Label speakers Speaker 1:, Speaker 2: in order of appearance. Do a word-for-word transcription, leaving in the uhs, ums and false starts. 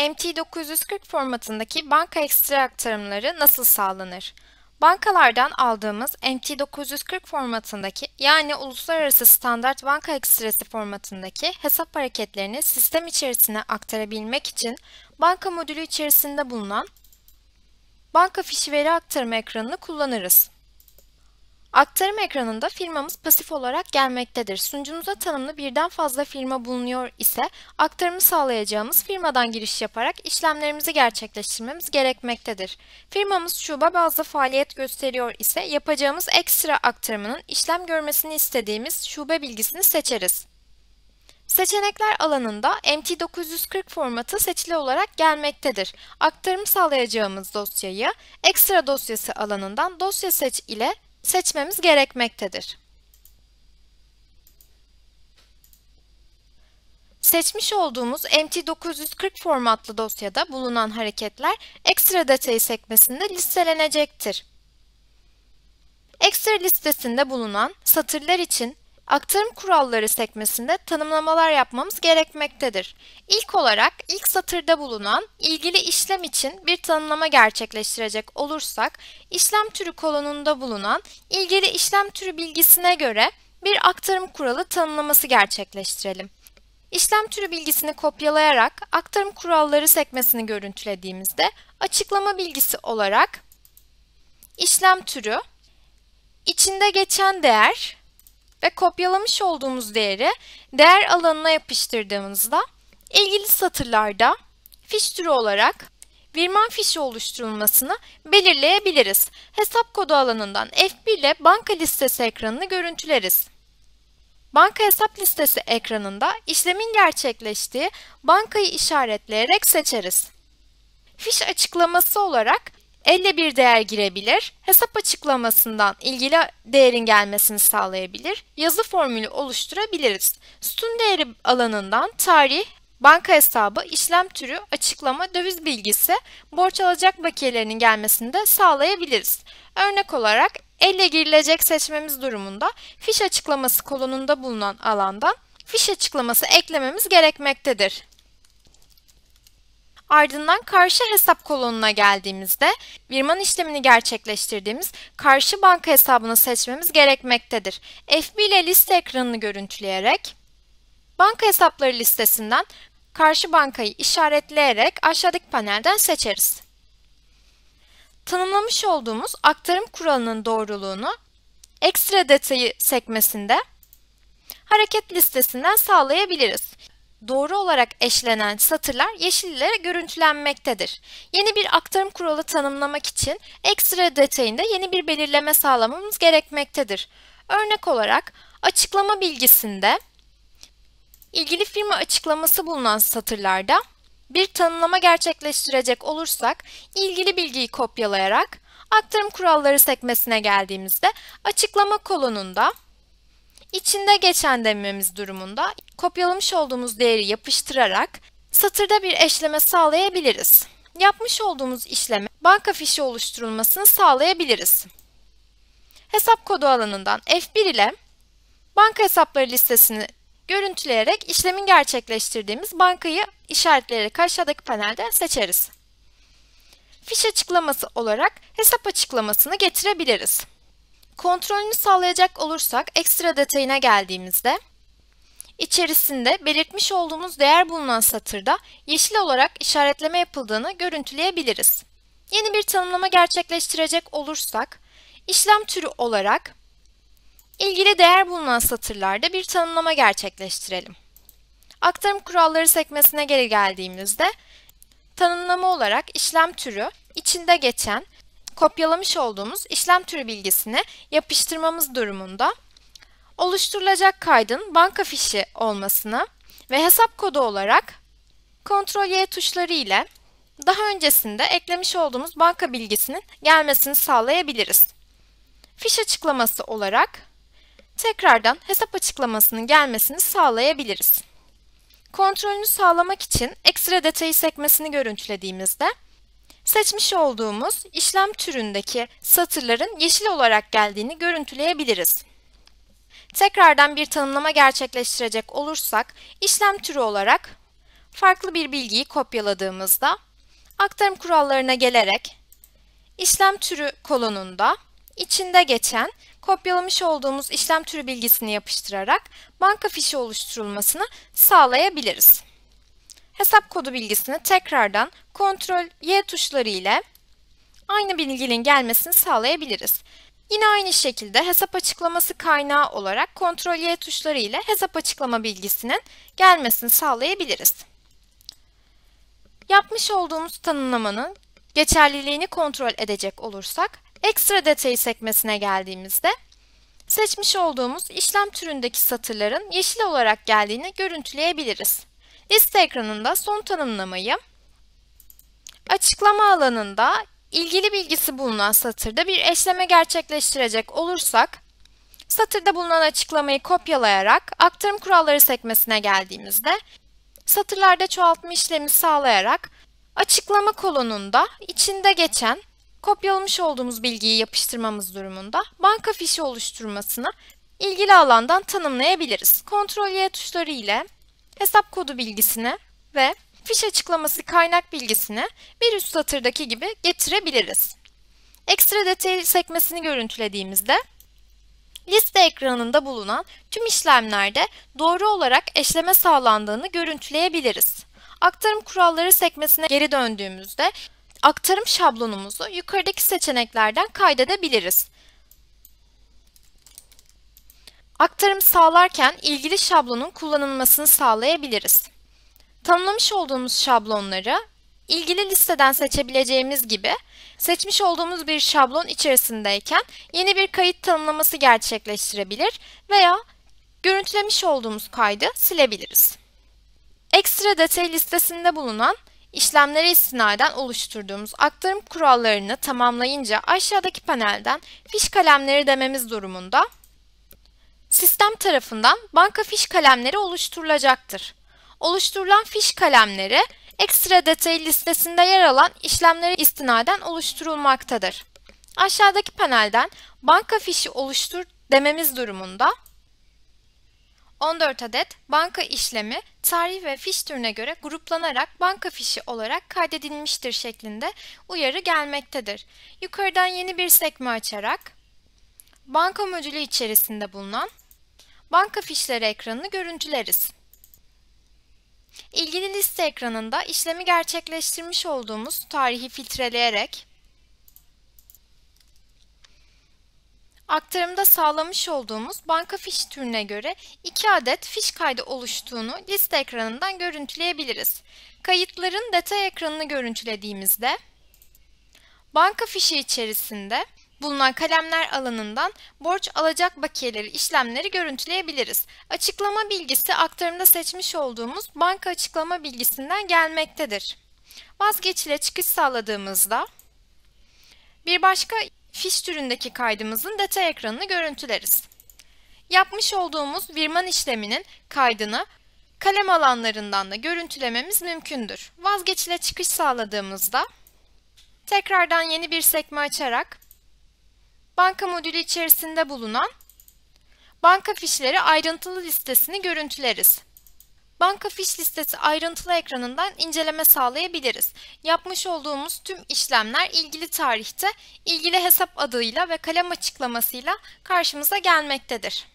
Speaker 1: M T dokuz yüz kırk formatındaki banka ekstra aktarımları nasıl sağlanır? Bankalardan aldığımız M T dokuz yüz kırk formatındaki yani Uluslararası Standart Banka Ekstresi formatındaki hesap hareketlerini sistem içerisine aktarabilmek için banka modülü içerisinde bulunan banka fişi veri aktarımı ekranını kullanırız. Aktarım ekranında firmamız pasif olarak gelmektedir. Sunucumuza tanımlı birden fazla firma bulunuyor ise aktarımı sağlayacağımız firmadan giriş yaparak işlemlerimizi gerçekleştirmemiz gerekmektedir. Firmamız şube bazlı faaliyet gösteriyor ise yapacağımız ekstra aktarımının işlem görmesini istediğimiz şube bilgisini seçeriz. Seçenekler alanında M T dokuz yüz kırk formatı seçili olarak gelmektedir. Aktarım sağlayacağımız dosyayı ekstra dosyası alanından dosya seç ile seçmemiz gerekmektedir. Seçmiş olduğumuz M T dokuz yüz kırk formatlı dosyada bulunan hareketler ekstra detayı sekmesinde listelenecektir. Ekstra listesinde bulunan satırlar için aktarım kuralları sekmesinde tanımlamalar yapmamız gerekmektedir. İlk olarak ilk satırda bulunan ilgili işlem için bir tanımlama gerçekleştirecek olursak, işlem türü kolonunda bulunan ilgili işlem türü bilgisine göre bir aktarım kuralı tanımlaması gerçekleştirelim. İşlem türü bilgisini kopyalayarak aktarım kuralları sekmesini görüntülediğimizde açıklama bilgisi olarak işlem türü, içinde geçen değer ve kopyalamış olduğumuz değeri değer alanına yapıştırdığımızda ilgili satırlarda fiş türü olarak virman fişi oluşturulmasını belirleyebiliriz. Hesap kodu alanından F bir ile banka listesi ekranını görüntüleriz. Banka hesap listesi ekranında işlemin gerçekleştiği bankayı işaretleyerek seçeriz. Fiş açıklaması olarak elle bir değer girebilir, hesap açıklamasından ilgili değerin gelmesini sağlayabilir, yazı formülü oluşturabiliriz. Sütun değeri alanından tarih, banka hesabı, işlem türü, açıklama, döviz bilgisi, borç alacak bakiyelerinin gelmesini de sağlayabiliriz. Örnek olarak elle girilecek seçmemiz durumunda fiş açıklaması kolonunda bulunan alandan fiş açıklaması eklememiz gerekmektedir. Ardından karşı hesap kolonuna geldiğimizde virman işlemini gerçekleştirdiğimiz karşı banka hesabını seçmemiz gerekmektedir. F bir ile liste ekranını görüntüleyerek banka hesapları listesinden karşı bankayı işaretleyerek aşağıdaki panelden seçeriz. Tanımlamış olduğumuz aktarım kuralının doğruluğunu ekstra detayı sekmesinde hareket listesinden sağlayabiliriz. Doğru olarak eşlenen satırlar yeşil ile görüntülenmektedir. Yeni bir aktarım kuralı tanımlamak için ekstra detayında yeni bir belirleme sağlamamız gerekmektedir. Örnek olarak açıklama bilgisinde ilgili firma açıklaması bulunan satırlarda bir tanımlama gerçekleştirecek olursak ilgili bilgiyi kopyalayarak aktarım kuralları sekmesine geldiğimizde açıklama kolonunda İçinde geçen dememiz durumunda kopyalamış olduğumuz değeri yapıştırarak satırda bir eşleme sağlayabiliriz. Yapmış olduğumuz işleme banka fişi oluşturulmasını sağlayabiliriz. Hesap kodu alanından F bir ile banka hesapları listesini görüntüleyerek işlemin gerçekleştirdiğimiz bankayı işaretleyerek aşağıdaki panelden seçeriz. Fiş açıklaması olarak hesap açıklamasını getirebiliriz. Kontrolünü sağlayacak olursak ekstra detayına geldiğimizde içerisinde belirtmiş olduğumuz değer bulunan satırda yeşil olarak işaretleme yapıldığını görüntüleyebiliriz. Yeni bir tanımlama gerçekleştirecek olursak işlem türü olarak ilgili değer bulunan satırlarda bir tanımlama gerçekleştirelim. Aktarım kuralları sekmesine geri geldiğimizde tanımlama olarak işlem türü, içinde geçen kopyalamış olduğumuz işlem türü bilgisini yapıştırmamız durumunda oluşturulacak kaydın banka fişi olmasını ve hesap kodu olarak kontrol Y tuşları ile daha öncesinde eklemiş olduğumuz banka bilgisinin gelmesini sağlayabiliriz. Fiş açıklaması olarak tekrardan hesap açıklamasının gelmesini sağlayabiliriz. Kontrolünü sağlamak için ekstra detayı sekmesini görüntülediğimizde seçmiş olduğumuz işlem türündeki satırların yeşil olarak geldiğini görüntüleyebiliriz. Tekrardan bir tanımlama gerçekleştirecek olursak işlem türü olarak farklı bir bilgiyi kopyaladığımızda aktarım kurallarına gelerek işlem türü kolonunda içinde geçen kopyalamış olduğumuz işlem türü bilgisini yapıştırarak banka fişi oluşturulmasını sağlayabiliriz. Hesap kodu bilgisini tekrardan kontrol Y tuşları ile aynı bilginin gelmesini sağlayabiliriz. Yine aynı şekilde hesap açıklaması kaynağı olarak kontrol Y tuşları ile hesap açıklama bilgisinin gelmesini sağlayabiliriz. Yapmış olduğumuz tanımlamanın geçerliliğini kontrol edecek olursak, ekstra detayı sekmesine geldiğimizde seçmiş olduğumuz işlem türündeki satırların yeşil olarak geldiğini görüntüleyebiliriz. Liste ekranında son tanımlamayı, açıklama alanında ilgili bilgisi bulunan satırda bir eşleme gerçekleştirecek olursak, satırda bulunan açıklamayı kopyalayarak aktarım kuralları sekmesine geldiğimizde, satırlarda çoğaltma işlemi sağlayarak açıklama kolonunda içinde geçen kopyalamış olduğumuz bilgiyi yapıştırmamız durumunda banka fişi oluşturmasını ilgili alandan tanımlayabiliriz. kontrol Y tuşları ile hesap kodu bilgisini ve fiş açıklaması kaynak bilgisini bir üst satırdaki gibi getirebiliriz. Ekstra detay sekmesini görüntülediğimizde liste ekranında bulunan tüm işlemlerde doğru olarak eşleme sağlandığını görüntüleyebiliriz. Aktarım kuralları sekmesine geri döndüğümüzde aktarım şablonumuzu yukarıdaki seçeneklerden kaydedebiliriz. Aktarım sağlarken ilgili şablonun kullanılmasını sağlayabiliriz. Tanımlamış olduğumuz şablonları ilgili listeden seçebileceğimiz gibi seçmiş olduğumuz bir şablon içerisindeyken yeni bir kayıt tanımlaması gerçekleştirebilir veya görüntülemiş olduğumuz kaydı silebiliriz. Ekstra detay listesinde bulunan işlemlere istinaden oluşturduğumuz aktarım kurallarını tamamlayınca aşağıdaki panelden fiş kalemleri dememiz durumunda sistem tarafından banka fiş kalemleri oluşturulacaktır. Oluşturulan fiş kalemleri ekstra detay listesinde yer alan işlemlere istinaden oluşturulmaktadır. Aşağıdaki panelden banka fişi oluştur dememiz durumunda on dört adet banka işlemi tarih ve fiş türüne göre gruplanarak banka fişi olarak kaydedilmiştir şeklinde uyarı gelmektedir. Yukarıdan yeni bir sekme açarak banka modülü içerisinde bulunan banka fişleri ekranını görüntüleriz. İlgili liste ekranında işlemi gerçekleştirmiş olduğumuz tarihi filtreleyerek aktarımda sağlamış olduğumuz banka fiş türüne göre iki adet fiş kaydı oluştuğunu liste ekranından görüntüleyebiliriz. Kayıtların detay ekranını görüntülediğimizde banka fişi içerisinde bulunan kalemler alanından borç alacak bakiyeleri işlemleri görüntüleyebiliriz. Açıklama bilgisi aktarımda seçmiş olduğumuz banka açıklama bilgisinden gelmektedir. Vazgeç ile çıkış sağladığımızda bir başka fiş türündeki kaydımızın detay ekranını görüntüleriz. Yapmış olduğumuz virman işleminin kaydını kalem alanlarından da görüntülememiz mümkündür. Vazgeç ile çıkış sağladığımızda tekrardan yeni bir sekme açarak banka modülü içerisinde bulunan banka fişleri ayrıntılı listesini görüntüleriz. Banka fiş listesi ayrıntılı ekranından inceleme sağlayabiliriz. Yapmış olduğumuz tüm işlemler ilgili tarihte ilgili hesap adıyla ve kalem açıklamasıyla karşımıza gelmektedir.